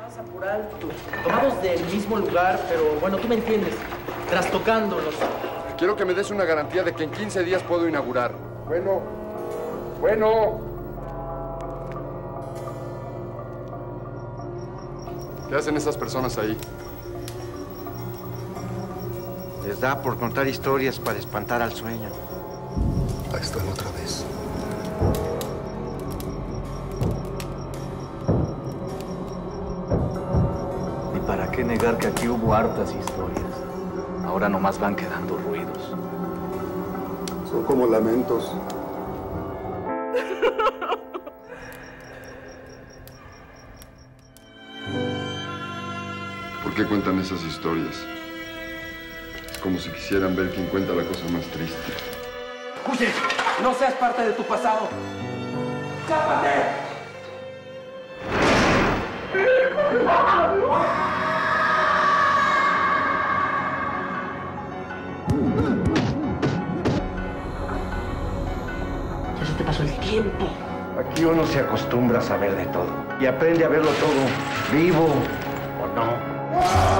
Pasa por alto. Tomados del mismo lugar, pero bueno, tú me entiendes. Trastocándolos. Quiero que me des una garantía de que en 15 días puedo inaugurar. Bueno. ¿Qué hacen esas personas ahí? Les da por contar historias para espantar al sueño. Ahí están otra vez. Ni para qué negar que aquí hubo hartas historias. Ahora nomás van quedando ruidos. Son como lamentos. ¿Por qué cuentan esas historias? Es como si quisieran ver quién cuenta la cosa más triste. ¡Oye! ¡No seas parte de tu pasado! ¡Chápate! Ya se te pasó el tiempo. Aquí uno se acostumbra a saber de todo y aprende a verlo todo, vivo o no.